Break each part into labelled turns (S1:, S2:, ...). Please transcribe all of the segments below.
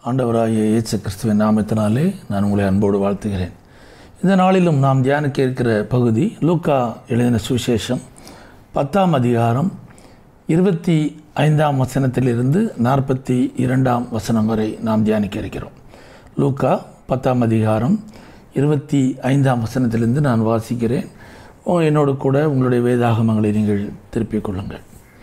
S1: ஆண்டவராகிய இயேசு கிறிஸ்துவின் நாமத்தினாலே நான் உங்களை அன்போடு வாழ்த்துகிறேன். இந்த நாளிலும் நாம் தியானிக்க இருக்கிற பகுதி லூக்கா எழுதின சுவிசேஷம் 10ஆம் அதிகாரம் 25ஆம் வசனத்திலிருந்து 42ஆம் வசனம் வரை நாம் தியானிக்க இருக்கிறோம். லூக்கா 10ஆம் அதிகாரம் 25ஆம் வசனத்திலிருந்து நான் வாசிக்கிறேன். என்னோடு கூட உங்களுடைய வேதாகமங்களை நீங்கள் திருப்பிக் கொள்ளுங்கள்.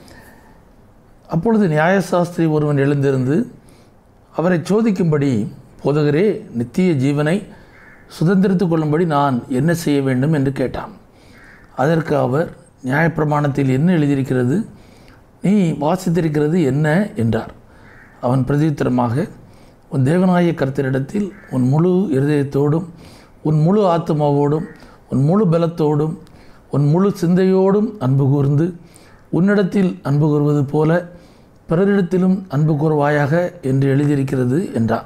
S1: அப்பொழுது நியாயசாஸ்திரி ஒருவன் எழுந்திருந்து அவரை சோதிக்கும்படி, போதகரே, நித்திய ஜீவனை சுதந்திரித்து கொள்ளும்படி நான் என்ன செய்ய வேண்டும் என்று கேட்டான். அதற்கு அவர், நியாயப்பிரமாணத்தில் என்ன எழுதியிருக்கிறது? நீ வாசித்திருக்கிறது என்ன என்றார். அவன் பிரதியுத்தரமாக, உன் தேவனாகிய கர்த்தரிடத்தில் உன் முழு இருதயத்தோடும், உன் முழு ஆத்துமாவோடும், உன் முழு பலத்தோடும், உன் முழு சிந்தையோடும் அன்பு கூர்ந்து, உன்னிடத்தில் அன்பு கூறுவது போல பிறரிடத்திலும் அன்பு கூறுவாயாக என்று எழுதியிருக்கிறது என்றார்.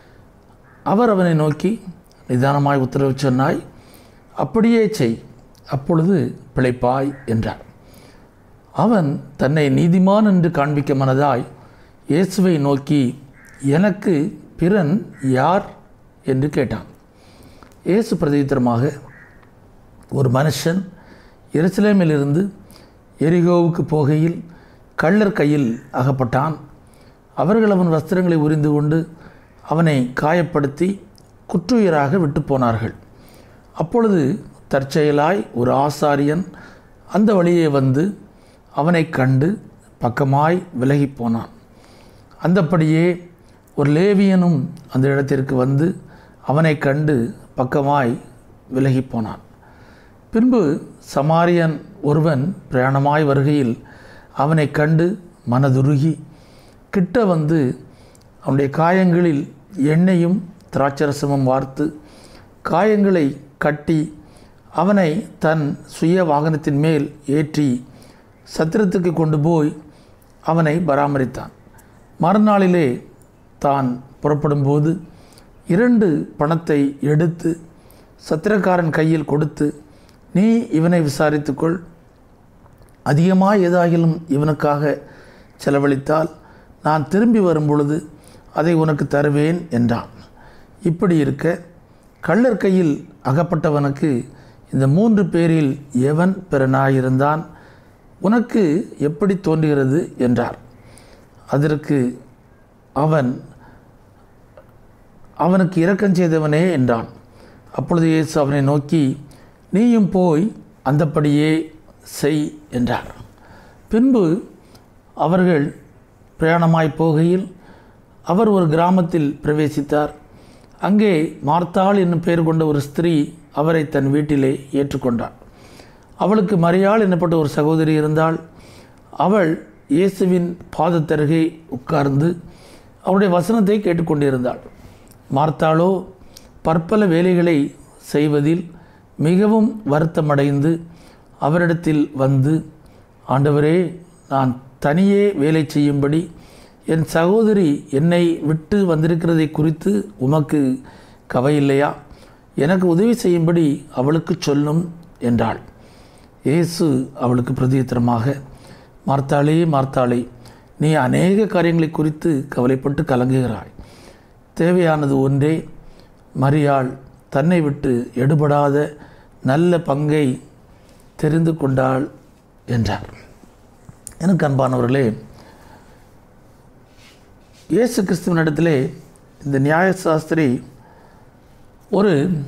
S1: அவர் அவனை நோக்கி, நிதானமாய் உத்தரவு சொன்னாய், அப்படியே செய், அப்பொழுது பிழைப்பாய் என்றார். அவன் தன்னை நீதிமான் என்று காண்பிக்க மனதாய் இயேசுவை நோக்கி, எனக்கு பிறன் யார் என்று கேட்டான். இயேசு பிரதியுத்தரமாக, ஒரு மனுஷன் எருசலேமிலிருந்து எரிகோவுக்கு போகையில் கள்ளர் கையில் அகப்பட்டான். அவர்கள் அவன் வஸ்திரங்களை உரிந்து கொண்டு அவனை காயப்படுத்தி குற்றுயிராக விட்டு போனார்கள். அப்பொழுது தற்செயலாய் ஒரு ஆசாரியன் அந்த வழியே வந்து அவனை கண்டு பக்கமாய் விலகி போனான். அந்தப்படியே ஒரு லேவியனும் அந்த இடத்திற்கு வந்து அவனை கண்டு பக்கமாய் விலகி போனான். பின்பு சமாரியன் ஒருவன் பிரயாணமாய் வருகையில் அவனை கண்டு மனதுருகி கிட்ட வந்து அவனுடைய காயங்களில் எண்ணெயும் திராட்சரசமும் வார்த்து காயங்களை கட்டி அவனை தன் சுய வாகனத்தின் மேல் ஏற்றி சத்திரத்துக்கு கொண்டு போய் அவனை பராமரித்தான். மறுநாளிலே தான் புறப்படும்போது 2 பணத்தை எடுத்து சத்திரக்காரன் கையில் கொடுத்து, நீ இவனை விசாரித்துக்கொள், அதிகமாக ஏதாகிலும் இவனுக்காக செலவழித்தால் நான் திரும்பி வரும்பொழுது அதை உனக்கு தருவேன் என்றான். இப்படி இருக்க கள்ளர் கையில் அகப்பட்டவனுக்கு இந்த 3 பேரில் எவன் பிறனாயிருந்தான்? உனக்கு எப்படி தோன்றுகிறது என்றார். அதற்கு அவன், அவனுக்கு இரக்கம் செய்தவனே என்றான். அப்பொழுது இயேசு அவனை நோக்கி, நீயும் போய் அந்தப்படியே செய் என்றார். பின்பு அவர்கள் பிரயாணமாய் போகையில் அவர் ஒரு கிராமத்தில் பிரவேசித்தார். அங்கே மார்த்தாள் என்னும் பெயர் கொண்ட ஒரு ஸ்திரீ அவரை தன் வீட்டிலே ஏற்றுக்கொண்டாள். அவளுக்கு மரியாள் என்னப்பட்ட ஒரு சகோதரி இருந்தாள். அவள் இயேசுவின் பாதத்தருகே உட்கார்ந்து அவருடைய வசனத்தை கேட்டுக்கொண்டிருந்தாள். மார்த்தாளோ பற்பல வேலைகளை செய்வதில் மிகவும் வருத்தமடைந்து அவரிடத்தில் வந்து, ஆண்டவரே, நான் தனியே வேலை செய்யும்படி என் சகோதரி என்னை விட்டு வந்திருக்கிறதை குறித்து உமக்கு கவையில்லையா? எனக்கு உதவி செய்யும்படி அவளுக்கு சொல்லும் என்றாள். இயேசு அவளுக்கு பிரதியுத்தரமாக, மார்த்தாளே, மார்த்தாளே, நீ அநேக காரியங்களை குறித்து கவலைப்பட்டு கலங்குகிறாய். தேவையானது ஒன்றே. மரியாள் தன்னை விட்டு எடுபடாத நல்ல பங்கை தெரிந்து கொண்டாள் என்றார். எனக்கு அன்பானவர்களே, இயேசு கிறிஸ்துவனிடத்திலே இந்த நியாயசாஸ்திரி ஒரு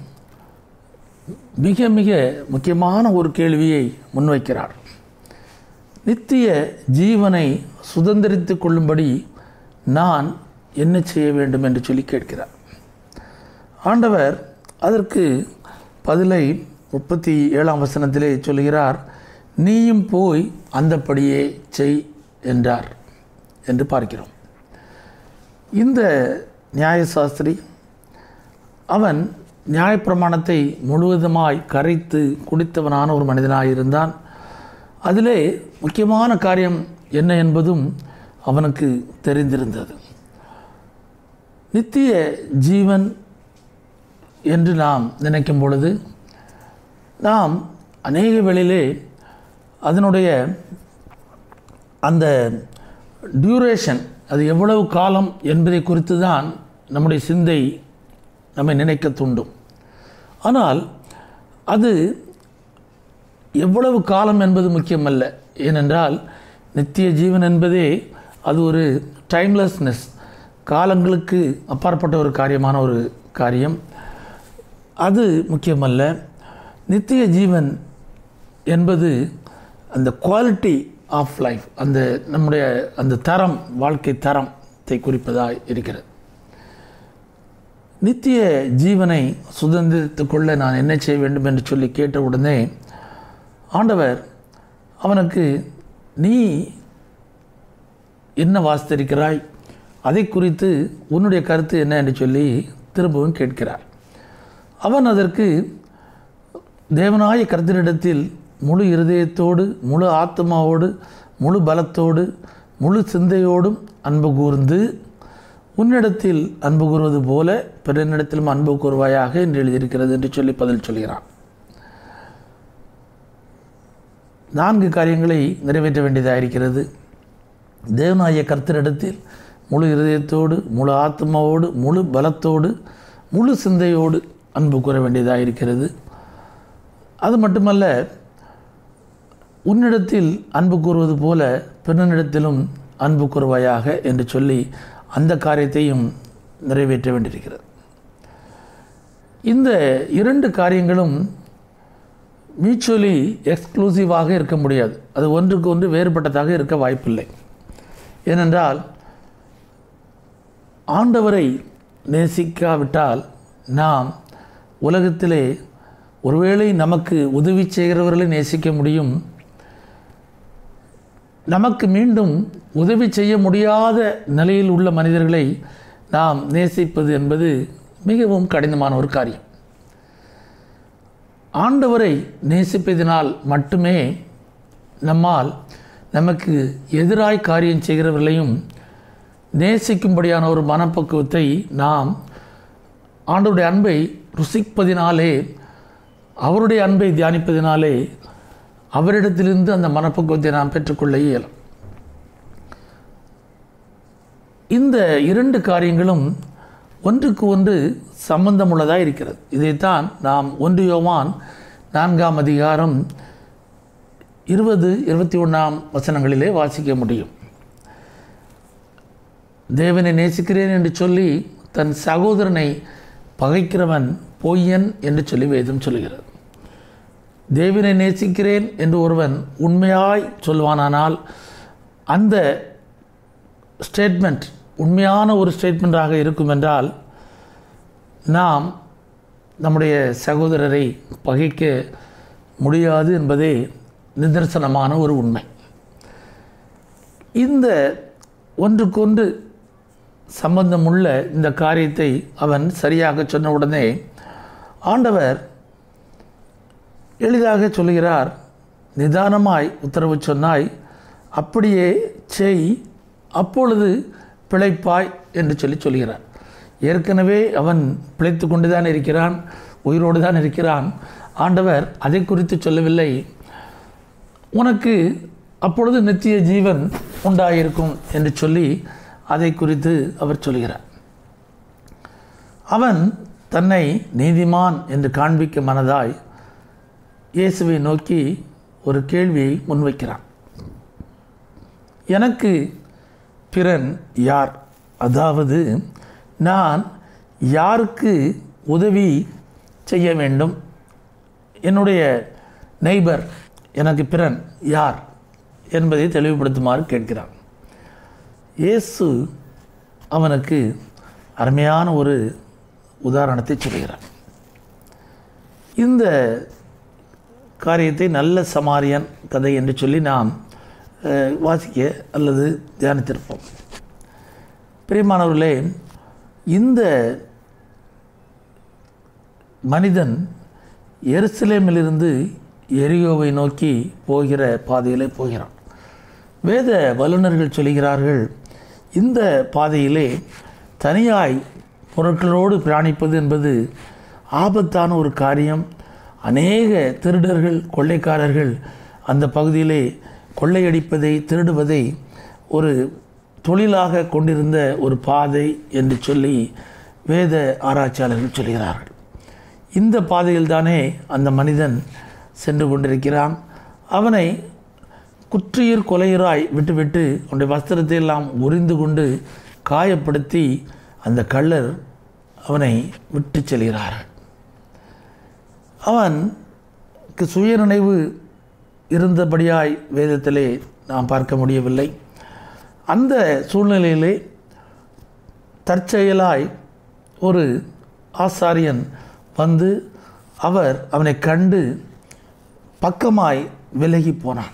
S1: மிக மிக முக்கியமான ஒரு கேள்வியை முன்வைக்கிறார். நித்திய ஜீவனை சுதந்திரித்து கொள்ளும்படி நான் என்ன செய்ய வேண்டும் என்று சொல்லி கேட்கிறார். ஆண்டவர் அதற்கு பதிலை 37ஆம் வசனத்திலே சொல்கிறார், நீயும் போய் அந்தப்படியே செய் என்றார் என்று பார்க்கிறோம். இந்த நியாயசாஸ்திரி அவன் நியாயப்பிரமாணத்தை முழுவதுமாய் கரைத்து குடித்தவனான ஒரு மனிதனாயிருந்தான். அதிலே முக்கியமான காரியம் என்ன என்பதும் அவனுக்கு தெரிந்திருந்தது. நித்திய ஜீவன் என்று நாம் நினைக்கும் பொழுது நாம் அநேக வேளையிலே அதனுடைய அந்த டியூரேஷன், அது எவ்வளவு காலம் என்பதை குறித்து தான் நம்முடைய சிந்தை நம்மை நினைக்க தூண்டும். ஆனால் அது எவ்வளவு காலம் என்பது முக்கியமல்ல. ஏனென்றால் நித்திய ஜீவன் என்பதே அது ஒரு டைம்லெஸ்னஸ், காலங்களுக்கு அப்பாற்பட்ட ஒரு காரியமான ஒரு காரியம். அது முக்கியமல்ல. நித்திய ஜீவன் என்பது அந்த குவாலிட்டி ஆஃப் லைஃப், அந்த நம்முடைய அந்த தரம், வாழ்க்கை தரத்தை குறிப்பதாக இருக்கிறது. நித்திய ஜீவனை சுதந்திரத்துக் கொள்ள நான் என்ன செய்ய வேண்டும் என்று சொல்லி கேட்ட உடனே ஆண்டவர் அவனுக்கு, நீ என்ன வாசித்திருக்கிறாய், அதை குறித்து உன்னுடைய கருத்து என்ன என்று சொல்லி திரும்பவும் கேட்கிறார். அவன் அதற்கு, தேவனாய கர்த்தரிடத்தில் முழு இருதயத்தோடு, முழு ஆத்மாவோடு, முழு பலத்தோடு, முழு சிந்தையோடும் அன்பு கூர்ந்து உன்னிடத்தில் அன்பு கூறுவது போல பிறனிடத்திலும் அன்பு கூறுவாயாக என்று எழுதியிருக்கிறது என்று சொல்லி பதில் சொல்கிறான். 4 காரியங்களை நிறைவேற்ற வேண்டியதாக இருக்கிறது. தேவனாய கர்த்தரிடத்தில் முழு இருதயத்தோடு, முழு ஆத்மாவோடு, முழு பலத்தோடு, முழு சிந்தையோடு அன்பு கூற வேண்டியதாக இருக்கிறது. அது மட்டுமல்ல, உன்னிடத்தில் அன்பு கூறுவது போல பிறனிடத்திலும் அன்பு கூறுவாயாக என்று சொல்லி அந்த காரியத்தையும் நிறைவேற்ற வேண்டியிருக்கிறது. இந்த 2 காரியங்களும் மியூச்சுவலி எக்ஸ்க்ளூசிவாக இருக்க முடியாது. அது ஒன்றுக்கு ஒன்று வேறுபட்டதாக இருக்க வாய்ப்பில்லை. ஏனென்றால் ஆண்டவரை நேசிக்காவிட்டால் நாம் உலகத்திலே ஒருவேளை நமக்கு உதவி செய்கிறவர்களை நேசிக்க முடியும், நமக்கு மீண்டும் உதவி செய்ய முடியாத நிலையில் உள்ள மனிதர்களை நாம் நேசிப்பது என்பது மிகவும் கடினமான ஒரு காரியம். ஆண்டவரை நேசிப்பதினால் மட்டுமே நம்மால் நமக்கு எதிராய் காரியம் செய்கிறவர்களையும் நேசிக்கும்படியான ஒரு மனப்பக்குவத்தை நாம் ஆண்டவருடைய அன்பை ருசிப்பதினாலே, அவருடைய அன்பை தியானிப்பதினாலே அவரிடத்திலிருந்து அந்த மனப்பக்குவத்தை நாம் பெற்றுக்கொள்ள இயலும். இந்த 2 காரியங்களும் ஒன்றுக்கு ஒன்று சம்பந்தமுள்ளதாக இருக்கிறது. இதைத்தான் நாம் 1 யோவான் 4ஆம் அதிகாரம் 20-21 வசனங்களிலே வாசிக்க முடியும். தேவனை நேசிக்கிறேன் என்று சொல்லி தன் சகோதரனை பகைக்கிறவன் பொய்யன் என்று சொல்லி வேதம் சொல்கிறது. தேவனை நேசிக்கிறேன் என்று ஒருவன் உண்மையாய் சொல்வானானால் அந்த ஸ்டேட்மெண்ட் உண்மையான ஒரு ஸ்டேட்மெண்ட்டாக இருக்கும் என்றால் நாம் நம்முடைய சகோதரரை பகைக்க முடியாது என்பதே நிதர்சனமான ஒரு உண்மை. இந்த ஒன்றுக்கொன்று சம்பந்தமுள்ள இந்த காரியத்தை அவன் சரியாக சொன்ன உடனே ஆண்டவர் எளிதாக சொல்கிறார், நிதானமாய் உத்தரவு சொன்னாய், அப்படியே செய், அப்பொழுது பிழைப்பாய் என்று சொல்கிறார். ஏற்கனவே அவன் பிழைத்து கொண்டு தான் இருக்கிறான், உயிரோடு தான் இருக்கிறான். ஆண்டவர் அதை குறித்து சொல்லவில்லை, உனக்கு அப்பொழுது நித்திய ஜீவன் உண்டாயிருக்கும் என்று சொல்லி அதை குறித்து அவர் சொல்கிறார். அவன் தன்னை நீதிமான் என்று காண்பிக்க மனதாய் இயேசுவை நோக்கி ஒரு கேள்வியை முன்வைக்கிறான். எனக்கு பிறன் யார்? அதாவது நான் யாருக்கு உதவி செய்ய வேண்டும்? என்னுடைய நெய்பர், எனக்கு பிறன் யார் என்பதை தெளிவுபடுத்துமாறு கேட்கிறான். இயேசு அவனுக்கு அருமையான ஒரு உதாரணத்தை சொல்கிறார். இந்த காரியத்தை நல்ல சமாரியன் கதை என்று சொல்லி நாம் வாசிக்க அல்லது தியானித்திருப்போம். பிரியமானவர்களே, இந்த மனிதன் எருசலேமிலிருந்து எரியோவை நோக்கி போகிற பாதையிலே போகிறான். வேத வல்லுநர்கள் சொல்கிறார்கள், இந்த பாதையிலே தனியாய் பொருட்களோடு பிரயாணிப்பது என்பது ஆபத்தான ஒரு காரியம். அநேக திருடர்கள், கொள்ளைக்காரர்கள் அந்த பகுதியிலே கொள்ளையடிப்பதை, திருடுவதை ஒரு தொழிலாக கொண்டிருந்த ஒரு பாதை என்று சொல்லி வேத ஆராய்ச்சியாளர்கள் சொல்கிறார்கள். இந்த பாதையில் தானே அந்த மனிதன் சென்று கொண்டிருக்கிறான். அவனை குற்றியர் கொலையராய் விட்டுவிட்டு அவனுடைய வஸ்திரத்தை எல்லாம் உரிந்து கொண்டு காயப்படுத்தி அந்த கள்ளர் அவனை விட்டு செல்கிறார்கள். அவனுக்கு சுயநினைவு இருந்தபடியாய் வேதத்திலே நாம் பார்க்க முடியவில்லை. அந்த சூழ்நிலையிலே தற்செயலாய் ஒரு ஆசாரியன் வந்து அவனை கண்டு பக்கமாய் விலகி போனான்.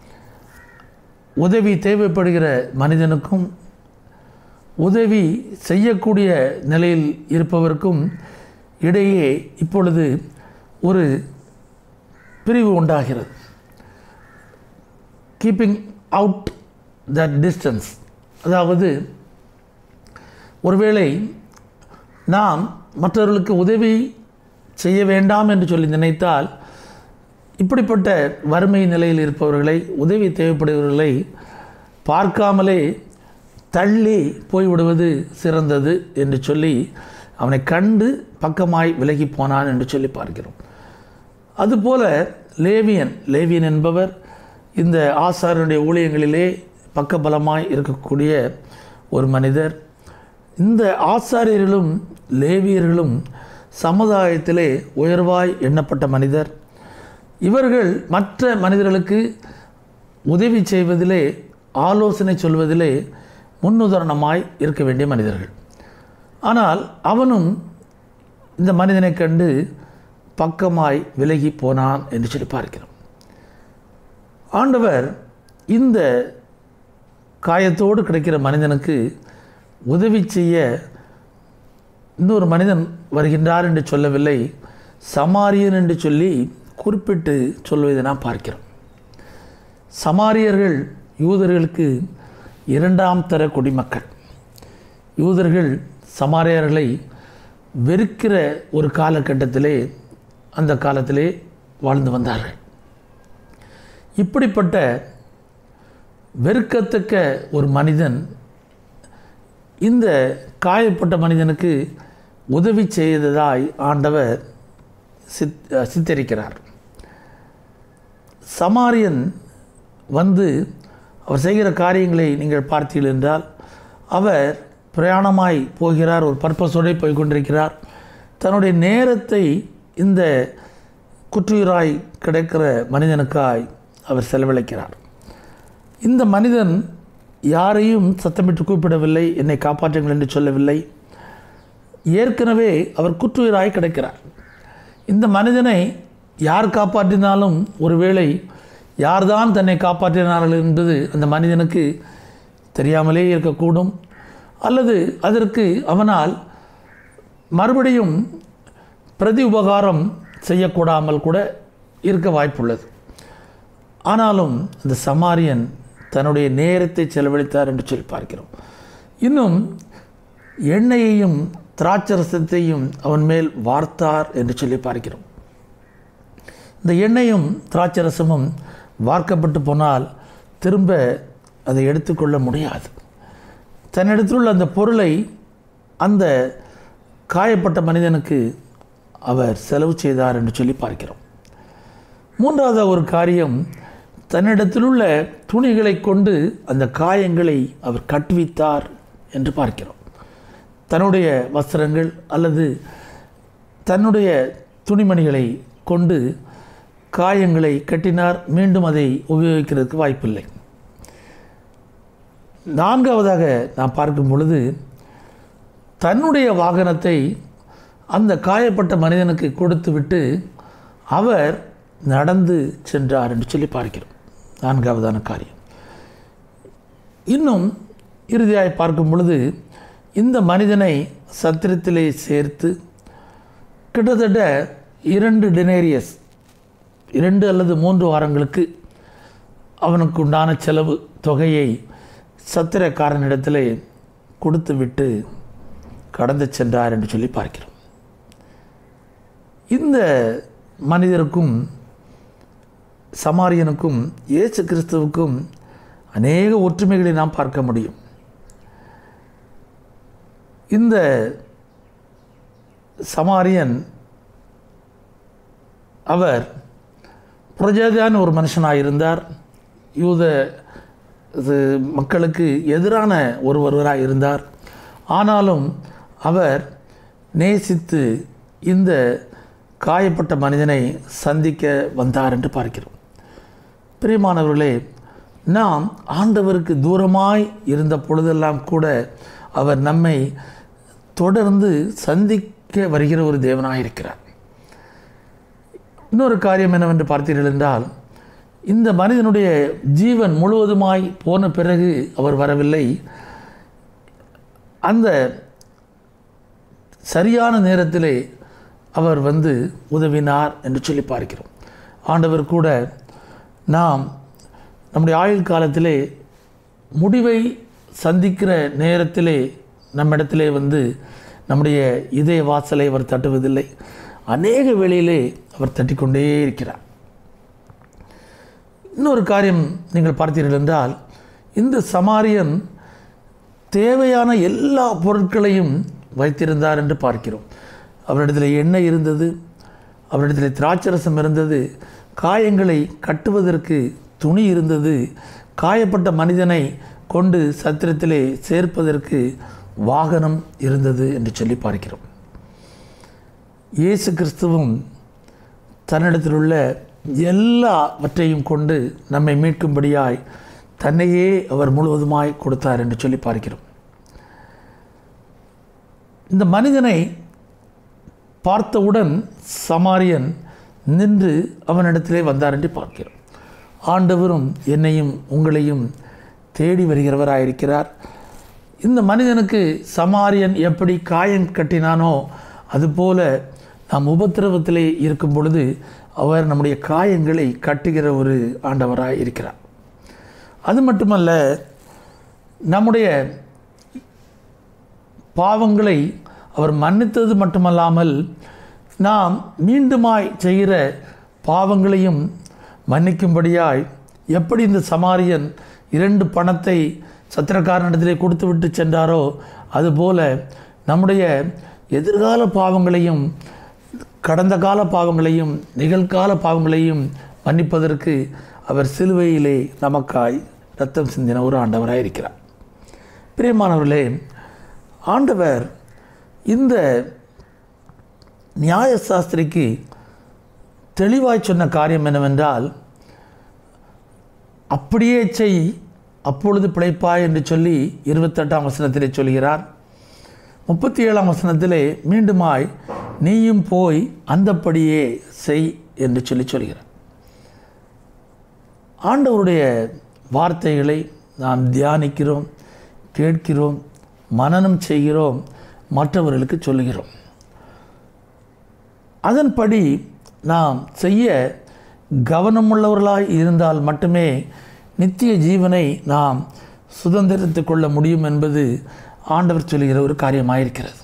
S1: உதவி தேவைப்படுகிற மனிதனுக்கும் உதவி செய்யக்கூடிய நிலையில் இருப்பவருக்கும் இடையே இப்பொழுது ஒரு பிரிவு உண்டாகிறது. கீப்பிங் அவுட் தட் டிஸ்டன்ஸ், அதாவது ஒருவேளை நாம் மற்றவர்களுக்கு உதவி செய்ய வேண்டாம் என்று சொல்லி நினைத்தால் இப்படிப்பட்ட வறுமை நிலையில் இருப்பவர்களை, உதவி தேவைப்படுபவர்களை பார்க்காமலே தள்ளி போய்விடுவது சிறந்தது என்று சொல்லி அவனை கண்டு பக்கமாய் விலகி போனான் என்று சொல்லி பார்க்கிறோம். அதுபோல லேவியன் என்பவர் இந்த ஆசாரியனுடைய ஊழியங்களிலே பக்கபலமாய் இருக்கக்கூடிய ஒரு மனிதர். இந்த ஆசாரியர்களும் லேவியர்களும் சமுதாயத்திலே உயர்வாய் எண்ணப்பட்ட மனிதர். இவர்கள் மற்ற மனிதர்களுக்கு உதவி செய்வதிலே, ஆலோசனை சொல்வதிலே முன்னுதாரணமாய் இருக்க வேண்டிய மனிதர்கள். ஆனால் அவனும் இந்த மனிதனை கண்டு பக்கமாய் விலகி போனான் என்று சொல்லி பார்க்கிறோம். ஆண்டவர் இந்த காயத்தோடு கிடைக்கிற மனிதனுக்கு உதவி செய்ய இன்னொரு மனிதன் வருகின்றார் என்று சொல்லவில்லை, சமாரியன் என்று சொல்லி குறிப்பிட்டு சொல்வதை நாம் பார்க்கிறோம். சமாரியர்கள் யூதர்களுக்கு இரண்டாம் தர குடிமக்கள். யூதர்கள் சமாரியர்களை வெறுக்கிற ஒரு காலகட்டத்திலே, அந்த காலத்திலே வாழ்ந்து வந்தார்கள். இப்படிப்பட்ட வெறுக்கத்தக்க ஒரு மனிதன் இந்த காயப்பட்ட மனிதனுக்கு உதவி செய்ததாய் ஆண்டவர் சித்தரிக்கிறார். சமாரியன் வந்து அவர் செய்கிற காரியங்களை நீங்கள் பார்த்தீர்கள் என்றால், அவர் பிரயாணமாய் போகிறார், ஒரு பர்பஸோடு போய் கொண்டிருக்கிறார். தன்னுடைய நேரத்தை இந்த குற்றுயிராய் கிடைக்கிற மனிதனுக்காய் அவர் செலவழிக்கிறார். இந்த மனிதன் யாரையும் சத்தமிட்டு கூப்பிடவில்லை, என்னை காப்பாற்றுங்கள் என்று சொல்லவில்லை. ஏற்கனவே அவர் குற்றுயிராய் கிடைக்கிறார். இந்த மனிதனை யார் காப்பாற்றினாலும், ஒருவேளை யார்தான் தன்னை காப்பாற்றினார்கள் என்பது அந்த மனிதனுக்கு தெரியாமலே இருக்கக்கூடும், அல்லது அதற்கு அவனால் மறுபடியும் பிரதி உபகாரம் செய்யக்கூடாமல் கூட இருக்க வாய்ப்புள்ளது. ஆனாலும் அந்த சமாரியன் தன்னுடைய நேரத்தை செலவழித்தார் என்று சொல்லி பார்க்கிறோம். இன்னும் எண்ணெயையும் திராட்சரசத்தையும் அவன் மேல் வார்த்தார் என்று சொல்லி பார்க்கிறோம். இந்த எண்ணெயும் திராட்சரசமும் வார்க்கப்பட்டு போனால் திரும்ப அதை எடுத்துக்கொள்ள முடியாது. தன்னிடத்தில் உள்ள அந்த பொருளை அந்த காயப்பட்ட மனிதனுக்கு அவர் செலவு செய்தார் என்று சொல்லி பார்க்கிறோம். மூன்றாவது ஒரு காரியம், தன்னிடத்தில் உள்ள துணிகளை கொண்டு அந்த காயங்களை அவர் கட்டுவித்தார் என்று பார்க்கிறோம். தன்னுடைய வஸ்திரங்கள் அல்லது தன்னுடைய துணிமணிகளை கொண்டு காயங்களை கட்டினார். மீண்டும் அதை உபயோகிக்கிறதுக்கு வாய்ப்பில்லை. நான்காவதாக நாம் பார்க்கும் பொழுது, தன்னுடைய வாகனத்தை அந்த காயப்பட்ட மனிதனுக்கு கொடுத்துவிட்டு அவர் நடந்து சென்றார் என்று சொல்லி பார்க்கிறோம். நான்காவதான காரியம். இன்னும் இறுதியாய் பார்க்கும் பொழுது, இந்த மனிதனை சத்திரத்திலே சேர்த்து கிட்டத்தட்ட 2 டெனேரியஸ் 2 அல்லது 3 வாரங்களுக்கு அவனுக்கு உண்டான செலவு தொகையை சத்திரக்காரனிடத்திலே கொடுத்து விட்டு கடந்து சென்றார் என்று சொல்லி பார்க்கிறோம். இந்த மனிதருக்கும் சமாரியனுக்கும் இயேசு கிறிஸ்துவுக்கும் அநேக ஒற்றுமைகளை நாம் பார்க்க முடியும். இந்த சமாரியன் அவர் புரஜாதியான ஒரு மனுஷனாக இருந்தார். யூத மக்களுக்கு எதிரான ஒருவராக இருந்தார். ஆனாலும் அவர் நேசித்து இந்த காயப்பட்ட மனிதனை சந்திக்க வந்தார் என்று பார்க்கிறோம். பிரியமானவர்களே, நாம் ஆண்டவருக்கு தூரமாய் இருந்த பொழுதெல்லாம் கூட அவர் நம்மை தொடர்ந்து சந்திக்க வருகிற ஒரு தேவனாக இருக்கிறார். இன்னொரு காரியம் என்னவென்று பார்த்தீர்கள் என்றால், இந்த மனிதனுடைய ஜீவன் முழுவதுமாய் போன பிறகு அவர் வரவில்லை. அந்த சரியான நேரத்திலே அவர் வந்து உதவினார் என்று சொல்லி பார்க்கிறோம். ஆண்டவர் கூட நாம் நம்முடைய ஆயுள் காலத்திலே முடிவை சந்திக்கிற நேரத்திலே நம்மிடத்திலே வந்து நம்முடைய இதய வாசலை அவர் தட்டுவதில்லை. அநேக வேளையிலே அவர் தட்டிக்கொண்டே இருக்கிறார். இன்னொரு காரியம் நீங்கள் பார்த்தீர்கள் என்றால், இந்த சமாரியன் தேவையான எல்லா பொருட்களையும் வைத்திருந்தார் என்று பார்க்கிறோம். அவரிடத்தில் எண்ணெய் இருந்தது, அவரிடத்தில் திராட்சரசம் இருந்தது, காயங்களை கட்டுவதற்கு துணி இருந்தது, காயப்பட்ட மனிதனை கொண்டு சத்திரத்திலே சேர்ப்பதற்கு வாகனம் இருந்தது என்று சொல்லி பார்க்கிறோம். இயேசு கிறிஸ்துவும் தன்னிடத்தில் உள்ள எல்லாவற்றையும் கொண்டு நம்மை மீட்கும்படியாய் தன்னையே அவர் முழுவதுமாய் கொடுத்தார் என்று சொல்லி பார்க்கிறோம். இந்த மனிதனை பார்த்தவுடன் சமாரியன் நின்று அவனிடத்திலே வந்தார் என்று பார்க்கிறோம். ஆண்டவரும் என்னையும் உங்களையும் தேடி வருகிறவராயிருக்கிறார். இந்த மனிதனுக்கு சமாரியன் எப்படி காயம் கட்டினானோ அதுபோல நாம் உபத்திரவத்திலே இருக்கும் பொழுது அவர் நம்முடைய காயங்களை கட்டுகிற ஒரு ஆண்டவராய் இருக்கிறார். அது மட்டுமல்ல, நம்முடைய பாவங்களை அவர் மன்னித்தது மட்டுமல்லாமல் நாம் மீண்டுமாய் செய்கிற பாவங்களையும் மன்னிக்கும்படியாய் எப்படி இந்த சமாரியன் 2 பணத்தை சத்திரக்காரனிடத்திலே கொடுத்து விட்டு சென்றாரோ அதுபோல நம்முடைய எதிர்கால பாவங்களையும் கடந்த கால பாவங்களையும் நிகழ்கால பாவங்களையும் மன்னிப்பதற்கு அவர் சிலுவையிலே நமக்காய் இரத்தம் சிந்தின ஒரு ஆண்டவராக இருக்கிறார். பிரியமானவர்களே, ஆண்டவர் இந்த நியாயசாஸ்திரிக்கு தெளிவாய் சொன்ன காரியம் என்னவென்றால், அப்படியே செய் அப்பொழுது பிழைப்பாய் என்று சொல்லி 28ஆம் வசனத்திலே சொல்கிறார். 37ஆம் வசனத்திலே மீண்டுமாய் நீயும் போய் அந்தப்படியே செய் என்று சொல்லி சொல்கிறார். ஆண்டவருடைய வார்த்தைகளை நாம் தியானிக்கிறோம், கேட்கிறோம், மனனம் செய்கிறோம், மற்றவர்களுக்கு சொல்லுகிறோம். அதன்படி நாம் செய்ய கவனமுள்ளவர்களாய் இருந்தால் மட்டுமே நித்திய ஜீவனை நாம் சுதந்திரித்து கொள்ள முடியும் என்பது ஆண்டவர் சொல்லுகிற ஒரு காரியமாயிருக்கிறது.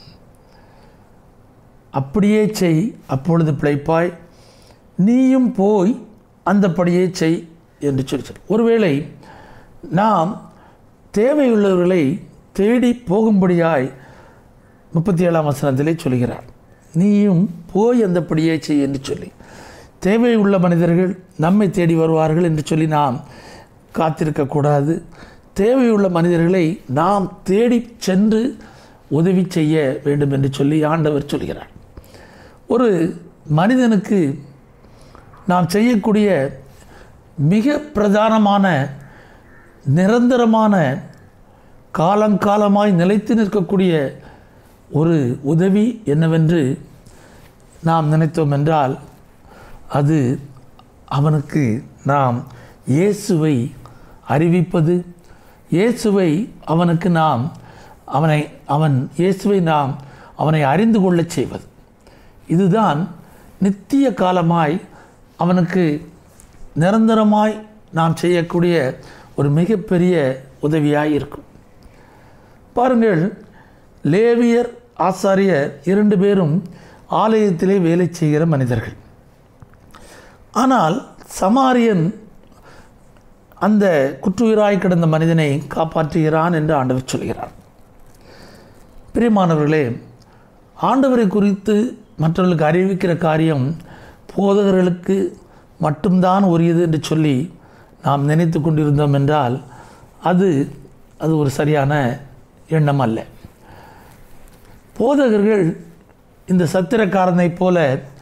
S1: அப்படியே செய் அப்பொழுது பிழைப்பாய், நீயும் போய் அந்தப்படியே செய் என்று சொல்லி ஒருவேளை நாம் தேவையுள்ளவர்களை தேடி போகும்படியாய் 37ஆம் வசனத்திலே சொல்கிறார். நீயும் போய் அந்தப்படியே செய் என்று சொல்லி தேவையுள்ள மனிதர்கள் நம்மை தேடி வருவார்கள் என்று சொல்லி நாம் காத்திருக்கக்கூடாது. தேவையுள்ள மனிதர்களை நாம் தேடி சென்று உதவி செய்ய வேண்டும் என்று சொல்லி ஆண்டவர் சொல்கிறார். ஒரு மனிதனுக்கு நாம் செய்யக்கூடிய மிக பிரதானமான நிரந்தரமான காலங்காலமாய் நிலைத்து நிற்கக்கூடிய ஒரு உதவி என்னவென்று நாம் நினைத்தோம் என்றால், அது அவனுக்கு நாம் இயேசுவை அறிவிப்பது, இயேசுவை அவனுக்கு நாம் இயேசுவை நாம் அவனை அறிந்து கொள்ளச் செய்வது. இதுதான் நித்திய காலமாய் அவனுக்கு நிரந்தரமாய் நாம் செய்யக்கூடிய ஒரு மிகப்பெரிய உதவியாய் இருக்கும். பாருங்கள், லேவியர் ஆசாரியர் 2 பேரும் ஆலயத்திலே வேலை செய்கிற மனிதர்கள். ஆனால் சமாரியன் அந்த குற்றுயிராய் கிடந்த மனிதனை காப்பாற்றுகிறான் என்று ஆண்டவர் சொல்கிறார். பிரியமானவர்களே, ஆண்டவரை குறித்து மற்றவர்களுக்கு அறிவிக்கிற காரியம் போதகர்களுக்கு மட்டும்தான் உரியது என்று சொல்லி நாம் நினைத்து கொண்டிருந்தோம் என்றால் அது ஒரு சரியான எண்ணம் அல்ல. போதகர்கள் இந்த சத்திரக்காரனைப் போல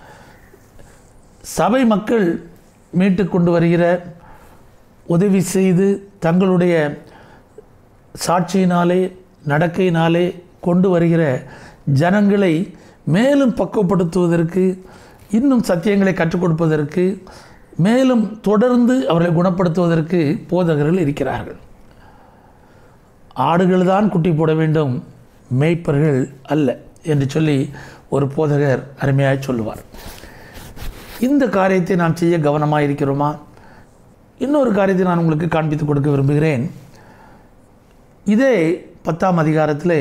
S1: சபை மக்கள் மீட்டு கொண்டு வருகிற, உதவி செய்து தங்களுடைய சாட்சியினாலே நடக்கையினாலே கொண்டு வருகிற ஜனங்களை மேலும் பக்குவப்படுத்துவதற்கு, இன்னும் சத்தியங்களை கற்றுக் கொடுப்பதற்கு, மேலும் தொடர்ந்து அவர்களை குணப்படுத்துவதற்கு போதகர்கள் இருக்கிறார்கள். ஆடுகள் தான் குட்டி போட வேண்டும், மேய்ப்பர்கள் அல்ல என்று சொல்லி ஒரு போதகர் அருமையாக சொல்லுவார். இந்த காரியத்தை நாம் செய்ய கவனமாக இருக்கிறோமா? இன்னொரு காரியத்தை நான் உங்களுக்கு காண்பித்து கொடுக்க விரும்புகிறேன். இதே 10ஆம் அதிகாரத்திலே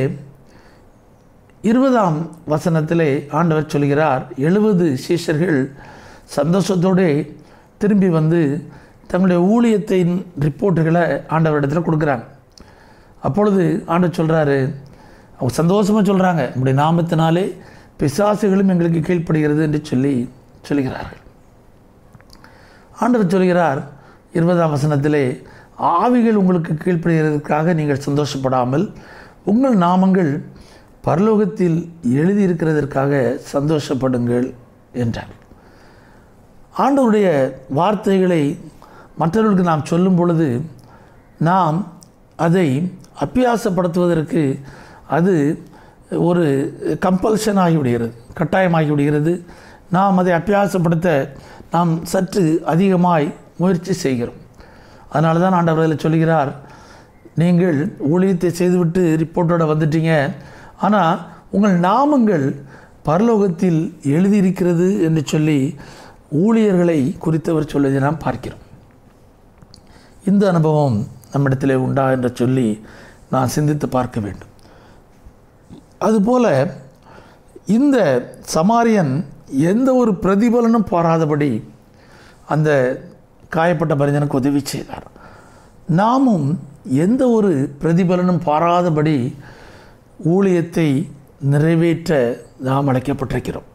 S1: 20ஆம் வசனத்திலே ஆண்டவர் சொல்கிறார், 70 சீஷர்கள் சந்தோஷத்தோடு திரும்பி வந்து தங்களுடைய ஊழியத்தின் ரிப்போர்ட்டுகளை ஆண்டவரிடத்தில் கொடுக்குறாங்க. அப்பொழுது ஆண்டவர் சொல்கிறாரு, அவங்க சந்தோஷமாக சொல்கிறாங்க, நம்முடைய நாமத்தினாலே பிசாசுகளும் எங்களுக்கு கீழ்ப்படுகிறது என்று சொல்கிறார்கள். ஆண்டவர் சொல்கிறார் 20ஆம் வசனத்திலே, ஆவிகள் உங்களுக்கு கீழ்ப்படுகிறதுக்காக நீங்கள் சந்தோஷப்படாமல் உங்கள் நாமங்கள் பரலோகத்தில் எழுதியிருக்கிறதற்காக சந்தோஷப்படுங்கள் என்றார். ஆண்டவருடைய வார்த்தைகளை மற்றவர்களுக்கு நாம் சொல்லும் பொழுது நாம் அதை அபியாசப்படுத்துவதற்கு அது ஒரு கம்பல்ஷன் ஆகிவிடுகிறது, கட்டாயமாகிவிடுகிறது. நாம் அதை அபியாசப்படுத்த நாம் சற்று அதிகமாய் முயற்சி செய்கிறோம். அதனால தான் ஆண்டவர் அதில் சொல்கிறார், நீங்கள் ஊழியத்தை செய்துவிட்டு ரிப்போர்ட்டோடு வந்துட்டீங்க, ஆனால் உங்கள் நாமங்கள் பரலோகத்தில் எழுதியிருக்கிறது என்று சொல்லி ஊழியர்களை குறித்தவர் சொல்வதை நாம் பார்க்கிறோம். இந்த அனுபவம் நம்மிடத்திலே உண்டா என்று சொல்லி நான் சிந்தித்து பார்க்க வேண்டும். அதுபோல இந்த சமாரியன் எந்த ஒரு பிரதிபலனும் பாராதபடி அந்த காயப்பட்ட மனிதனுக்கு உதவி செய்தார். நாமும் எந்த ஒரு பிரதிபலனும் பாராதபடி ஊழியத்தை நிறைவேற்ற நாம் அழைக்கப்பட்டிருக்கிறோம்.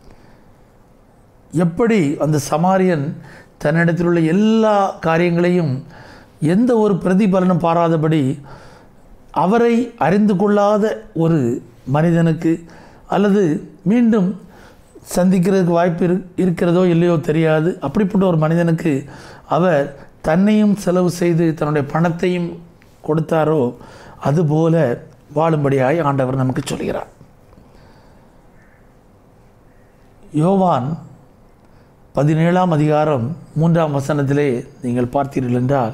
S1: எப்படி அந்த சமாரியன் தன்னிடத்தில் உள்ள எல்லா காரியங்களையும் எந்த ஒரு பிரதிபலனும் பாராதபடி அவரை அறிந்து கொள்ளாத ஒரு மனிதனுக்கு, அல்லது மீண்டும் சந்திக்கிறதுக்கு வாய்ப்பு இருக்கிறதோ இல்லையோ தெரியாது, அப்படிப்பட்ட ஒரு மனிதனுக்கு அவர் தன்னையும் செலவு செய்து தன்னுடைய பணத்தையும் கொடுத்தாரோ அதுபோல வாழும்படியாய் ஆண்டவர் நமக்கு சொல்கிறார். யோவான் 17ஆம் அதிகாரம் 3ஆம் வசனத்திலே நீங்கள் பார்த்தீர்கள் என்றால்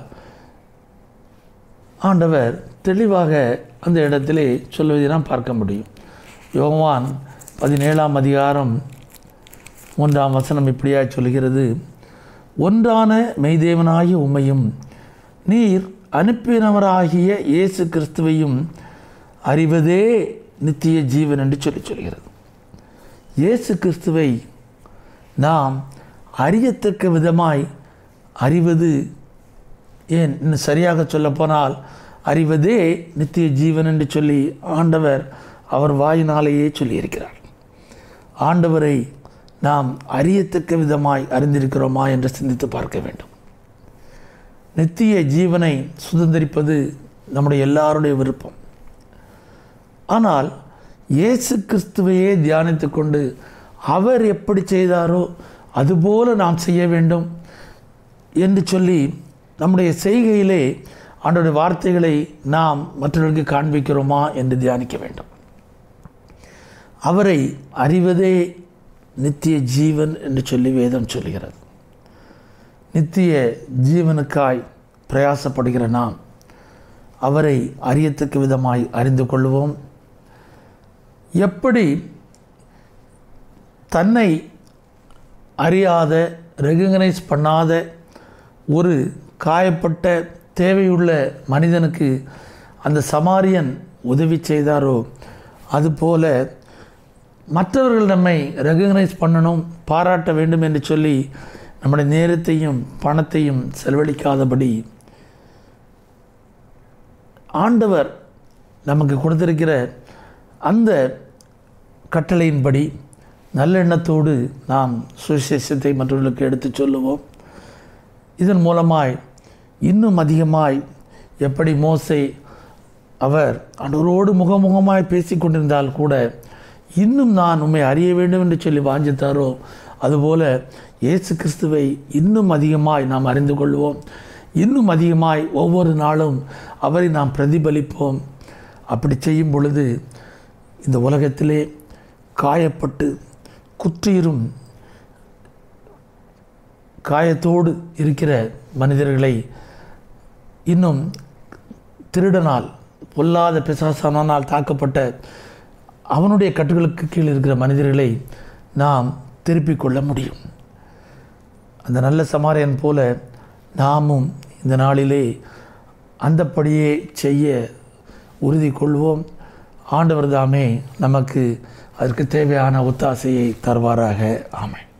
S1: ஆண்டவர் தெளிவாக அந்த இடத்திலே சொல்வதை நாம் பார்க்க முடியும். யோவான் 17ஆம் அதிகாரம் 3ஆம் வசனம் இப்படியாக சொல்கிறது, ஒன்றான மெய்தேவனாகிய உம்மையும் நீர் அனுப்பினவராகிய இயேசு கிறிஸ்துவையும் அறிவதே நித்திய ஜீவன் என்று சொல்கிறது. இயேசு கிறிஸ்துவை நாம் அறியத்தக்க விதமாய் அறிவது, ஏன் இன்னும் சரியாக சொல்லப்போனால் அறிவதே நித்திய ஜீவன் என்று சொல்லி ஆண்டவர் அவர் வாயினாலேயே சொல்லியிருக்கிறார். ஆண்டவரை நாம் அறியத்தக்க விதமாய் அறிந்திருக்கிறோமா என்று சிந்தித்து பார்க்க வேண்டும். நித்திய ஜீவனை சுதந்திரிப்பது நம்முடைய எல்லாருடைய விருப்பம். ஆனால் இயேசு கிறிஸ்துவையே தியானித்து கொண்டு அவர் எப்படி செய்தாரோ அதுபோல நாம் செய்ய வேண்டும் என்று சொல்லி நம்முடைய செய்கையிலே ஆண்டவருடைய வார்த்தைகளை நாம் மற்றவர்களுக்கு காண்பிக்கிறோமா என்று தியானிக்க வேண்டும். அவரை அறிவதே நித்திய ஜீவன் என்று சொல்லி வேதம் சொல்கிறது. நித்திய ஜீவனுக்காய் பிரயாசப்படுகிற நாம் அவரை அறியத்தக்க விதமாய் அறிந்து கொள்வோம். எப்படி தன்னை அறியாத, ரெகக்னைஸ் பண்ணாத ஒரு காயப்பட்ட தேவையுள்ள மனிதனுக்கு அந்த சமாரியன் உதவி செய்தாரோ அதுபோல மற்றவர்கள் நம்மை ரெகக்னைஸ் பண்ணணும், பாராட்ட வேண்டும் என்று சொல்லி நம்முடைய நேரத்தையும் பணத்தையும் செலவழிக்காதபடி ஆண்டவர் நமக்கு கொடுத்திருக்கிற அந்த கட்டளையின்படி நல்லெண்ணத்தோடு நாம் சுவிசேஷத்தை மற்றவர்களுக்கு எடுத்துச் சொல்லுவோம். இதன் மூலமாய் இன்னும் அதிகமாய் எப்படி மோசே அவர் ஆண்டவரோடு முகமுகமாய் பேசி கொண்டிருந்தால் கூட இன்னும் நான் உம்மை அறிய வேண்டும் என்று சொல்லி வாஞ்சித்தாரோ அதுபோல இயேசு கிறிஸ்துவை இன்னும் அதிகமாய் நாம் அறிந்து கொள்வோம். இன்னும் அதிகமாய் ஒவ்வொரு நாளும் அவரை நாம் பிரதிபலிப்போம். அப்படி செய்யும் பொழுது இந்த உலகத்திலே காயப்பட்டு குற்றிரும் காயத்தோடு இருக்கிற மனிதர்களை, இன்னும் திருடனால் பொல்லாத பிசாசானால் தாக்கப்பட்ட அவனுடைய கட்டுகளுக்கு கீழ் இருக்கிற மனிதர்களை நாம் திருப்பிக் கொள்ள முடியும். அந்த நல்ல சமாரியன் போல நாமும் இந்த நாளிலே அந்தப்படியே செய்ய உறுதி கொள்வோம். ஆண்டவர் தாமே நமக்கு அதற்கு தேவையான ஒத்தாசையை தருவாராக. ஆமென்.